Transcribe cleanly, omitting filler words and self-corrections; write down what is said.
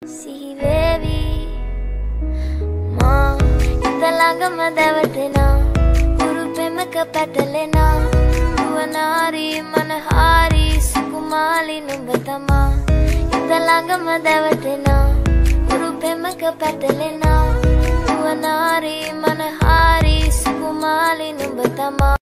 සිහිවේවි මා ඉත ළඟම දැවටෙනා උරු පෙමක පැටලෙනා නුවනාරි මනහාරි සුකුමාලි නුඹ තමා ඉත ළඟම දැවටෙනා උරු පෙමක පැටලෙනා නුවනාරි මනහාරි සුකුමාලි නුඹ තමා